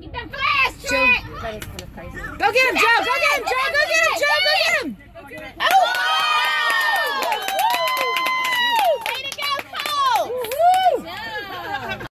Joe, that is kind of crazy. Go get him, Joe! Go get him, Joe! Go get him, Joe! Go get him! Oh!